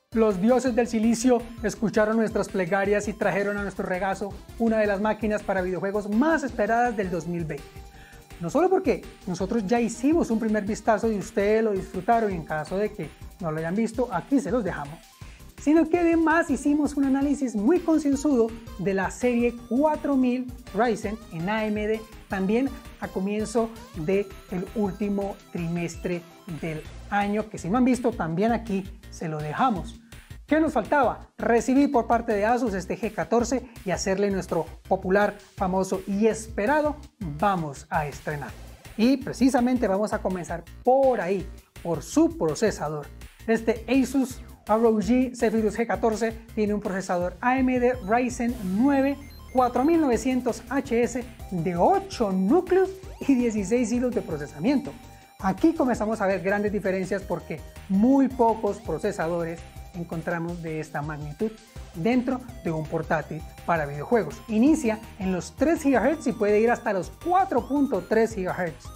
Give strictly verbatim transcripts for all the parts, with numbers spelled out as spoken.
Los dioses del silicio escucharon nuestras plegarias y trajeron a nuestro regazo una de las máquinas para videojuegos más esperadas del dos mil veinte. No solo porque nosotros ya hicimos un primer vistazo y ustedes lo disfrutaron, y en caso de que no lo hayan visto, aquí se los dejamos, sino que además hicimos un análisis muy concienzudo de la serie cuatro mil Ryzen en A M D, también a comienzo del último trimestre del año, que si no han visto también aquí se lo dejamos. ¿Qué nos faltaba? Recibir por parte de Asus este G catorce y hacerle nuestro popular, famoso y esperado vamos a estrenar. Y precisamente vamos a comenzar por ahí, por su procesador. Este Asus R O G Zephyrus G catorce tiene un procesador A M D Ryzen nueve cuatro mil novecientos H S de ocho núcleos y dieciséis hilos de procesamiento. Aquí comenzamos a ver grandes diferencias porque muy pocos procesadores encontramos de esta magnitud dentro de un portátil para videojuegos. Inicia en los tres gigahercios y puede ir hasta los cuatro punto tres gigahercios,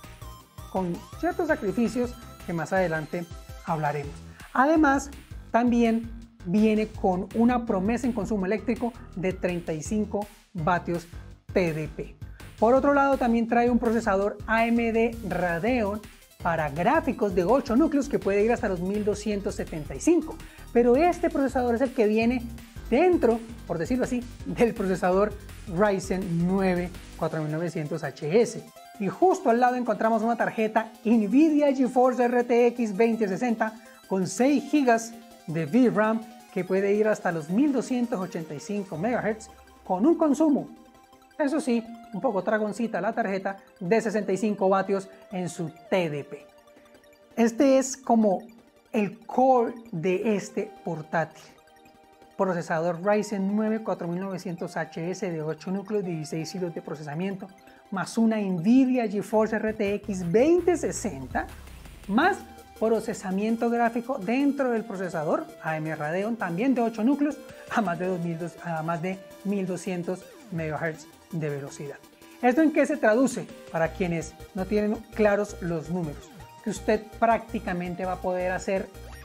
con ciertos sacrificios que más adelante hablaremos. Además, también viene con una promesa en consumo eléctrico de treinta y cinco vatios P D P. Por otro lado, también trae un procesador A M D Radeon para gráficos de ocho núcleos que puede ir hasta los mil doscientos setenta y cinco. Pero este procesador es el que viene dentro, por decirlo así, del procesador Ryzen nueve cuatro mil novecientos H S. Y justo al lado encontramos una tarjeta NVIDIA GeForce R T X veinte sesenta con seis gigas de V RAM que puede ir hasta los mil doscientos ochenta y cinco megahercios con un consumo, eso sí, un poco dragoncita la tarjeta, de sesenta y cinco vatios en su T D P. Este es como el core de este portátil. Procesador Ryzen nueve cuatro mil novecientos H S de ocho núcleos, dieciséis hilos de procesamiento, más una NVIDIA GeForce R T X veinte sesenta, más procesamiento gráfico dentro del procesador A M D Radeon, también de ocho núcleos, a más de, dos mil, a más de mil doscientos megahercios de velocidad. ¿Esto en qué se traduce? Para quienes no tienen claros los números, que usted prácticamente va a poder hacer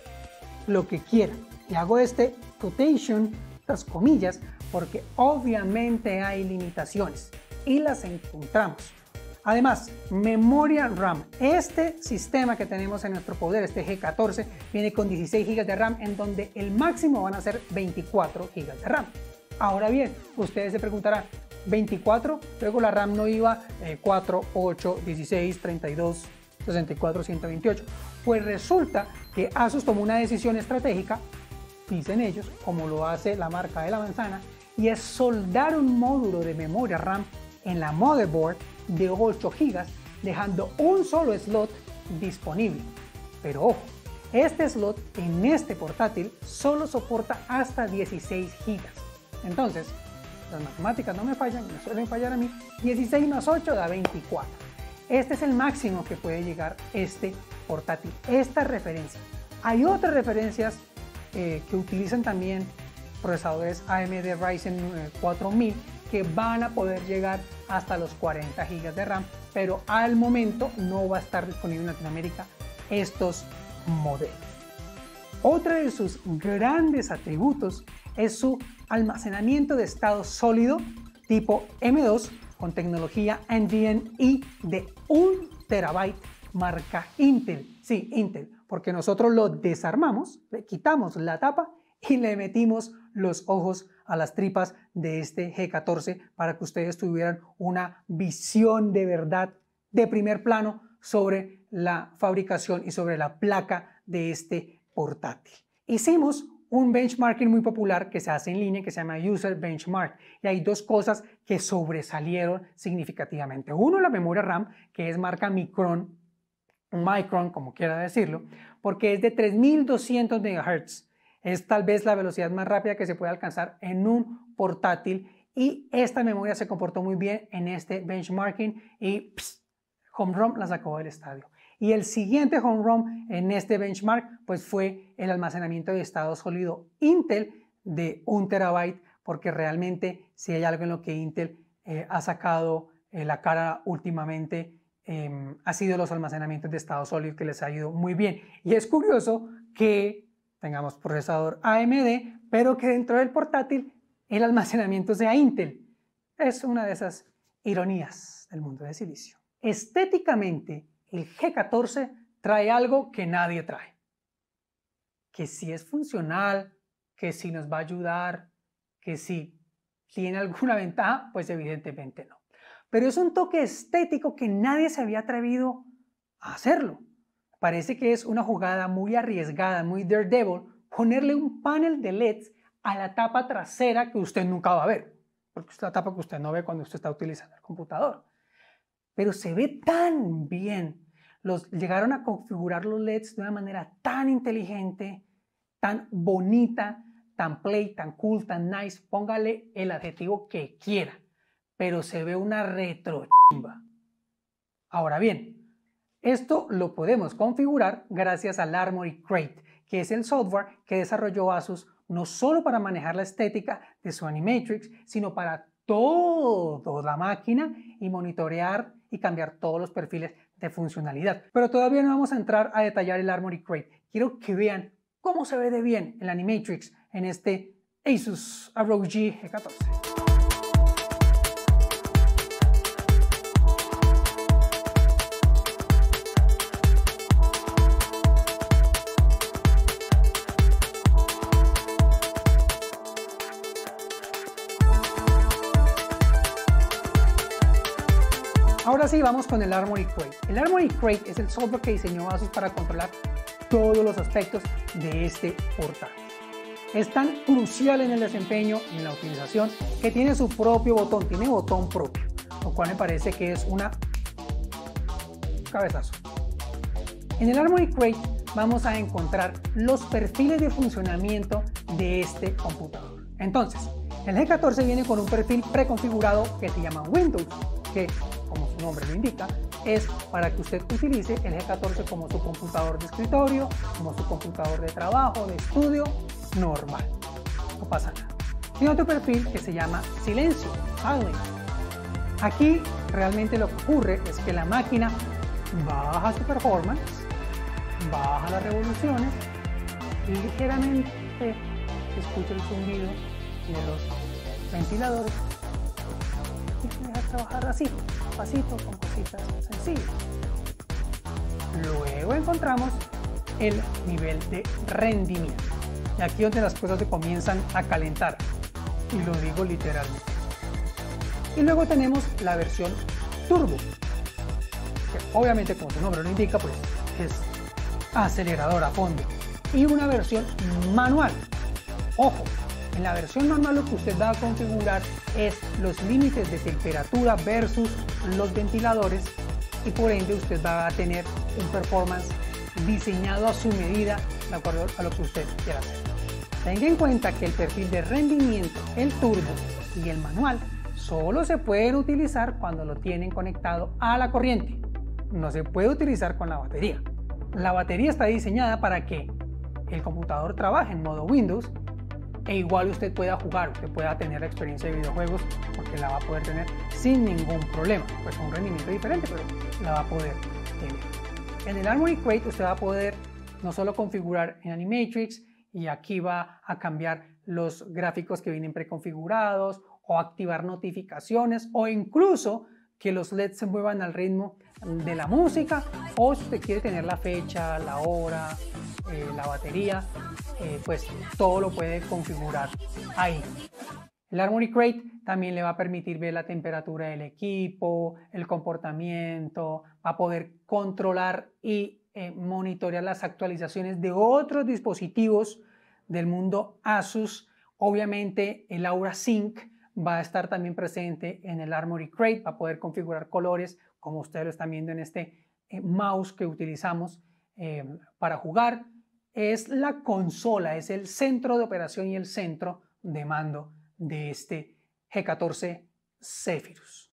lo que quiera. Y hago este quotation, las comillas, porque obviamente hay limitaciones y las encontramos. Además, memoria RAM. Este sistema que tenemos en nuestro poder, este G catorce, viene con dieciséis gigas de RAM, en donde el máximo van a ser veinticuatro gigas de RAM. Ahora bien, ustedes se preguntarán, veinticuatro, luego la RAM no iba eh, cuatro, ocho, dieciséis, treinta y dos, sesenta y cuatro, ciento veintiocho. Pues resulta que Asus tomó una decisión estratégica, dicen ellos, como lo hace la marca de la manzana, y es soldar un módulo de memoria RAM en la motherboard de ocho gigas, dejando un solo slot disponible. Pero ojo, este slot en este portátil solo soporta hasta dieciséis gigas. Entonces, las matemáticas no me fallan, me suelen fallar a mí, dieciséis más ocho da veinticuatro. Este es el máximo que puede llegar este portátil, esta referencia. Hay otras referencias eh, que utilizan también procesadores A M D Ryzen cuatro mil que van a poder llegar hasta los cuarenta gigas de RAM, pero al momento no va a estar disponible en Latinoamérica estos modelos. Otra de sus grandes atributos es su almacenamiento de estado sólido tipo M dos con tecnología NVMe de un terabyte marca Intel. Sí, Intel, porque nosotros lo desarmamos, le quitamos la tapa y le metimos los ojos a las tripas de este G catorce para que ustedes tuvieran una visión de verdad de primer plano sobre la fabricación y sobre la placa de este portátil. Hicimos un benchmarking muy popular que se hace en línea que se llama User Benchmark, y hay dos cosas que sobresalieron significativamente. Uno, la memoria RAM, que es marca Micron, Micron como quiera decirlo, porque es de tres mil doscientos megahercios. Es tal vez la velocidad más rápida que se puede alcanzar en un portátil, y esta memoria se comportó muy bien en este benchmarking y pss, home run la sacó del estadio. Y el siguiente home run en este benchmark pues fue el almacenamiento de estado sólido Intel de un terabyte, porque realmente si hay algo en lo que Intel eh, ha sacado eh, la cara últimamente eh, ha sido los almacenamientos de estado sólido, que les ha ido muy bien. Y es curioso que tengamos procesador A M D, pero que dentro del portátil el almacenamiento sea Intel. Es una de esas ironías del mundo de silicio. Estéticamente, el G catorce trae algo que nadie trae. Que si es funcional, que si nos va a ayudar, que si tiene alguna ventaja, pues evidentemente no. Pero es un toque estético que nadie se había atrevido a hacerlo. Parece que es una jugada muy arriesgada, muy daredevil, ponerle un panel de L E Ds a la tapa trasera que usted nunca va a ver, porque es la tapa que usted no ve cuando usted está utilizando el computador. Pero se ve tan bien. Los, llegaron a configurar los L E Ds de una manera tan inteligente, tan bonita, tan play, tan cool, tan nice. Póngale el adjetivo que quiera, pero se ve una retrochimba. Ahora bien, esto lo podemos configurar gracias al Armoury Crate, que es el software que desarrolló Asus no solo para manejar la estética de su Animatrix, sino para toda la máquina y monitorear y cambiar todos los perfiles de funcionalidad. Pero todavía no vamos a entrar a detallar el Armoury Crate. Quiero que vean cómo se ve de bien el Animatrix en este Asus R O G G catorce. Ahora sí, vamos con el Armoury Crate. El Armoury Crate es el software que diseñó Asus para controlar todos los aspectos de este portátil. Es tan crucial en el desempeño y en la utilización que tiene su propio botón, tiene botón propio, lo cual me parece que es una cabezazo. En el Armoury Crate vamos a encontrar los perfiles de funcionamiento de este computador. Entonces, el G catorce viene con un perfil preconfigurado que se llama Windows, que, como su nombre lo indica, es para que usted utilice el G catorce como su computador de escritorio, como su computador de trabajo, de estudio, normal. No pasa nada. Tiene otro perfil que se llama Silencio, Silent. Aquí realmente lo que ocurre es que la máquina baja su performance, baja las revoluciones y ligeramente se escucha el zumbido de los ventiladores y se deja trabajar así, pasito, con cositas sencillas. Luego encontramos el nivel de rendimiento. Y aquí donde las cosas se comienzan a calentar, y lo digo literalmente. Y luego tenemos la versión turbo, que obviamente, como su nombre lo indica, pues es acelerador a fondo. Y una versión manual. Ojo, en la versión manual lo que usted va a configurar es los límites de temperatura versus los ventiladores, y por ende usted va a tener un performance diseñado a su medida de acuerdo a lo que usted quiera hacer. Tenga en cuenta que el perfil de rendimiento, el turbo y el manual solo se pueden utilizar cuando lo tienen conectado a la corriente. No se puede utilizar con la batería. La batería está diseñada para que el computador trabaje en modo Windows e igual usted pueda jugar, usted pueda tener la experiencia de videojuegos, porque la va a poder tener sin ningún problema. Pues con un rendimiento diferente, pero la va a poder tener. En el Armoury Crate usted va a poder no solo configurar en Animatrix, y aquí va a cambiar los gráficos que vienen preconfigurados, o activar notificaciones, o incluso que los L E Ds se muevan al ritmo de la música, o si usted quiere tener la fecha, la hora, eh, la batería, eh, pues todo lo puede configurar ahí. El Armoury Crate también le va a permitir ver la temperatura del equipo, el comportamiento, va a poder controlar y eh, monitorear las actualizaciones de otros dispositivos del mundo Asus. Obviamente el Aura Sync va a estar también presente en el Armoury Crate, va a poder configurar colores como ustedes lo están viendo en este eh, mouse que utilizamos eh, para jugar. Es la consola, es el centro de operación y el centro de mando de este G catorce Zephyrus.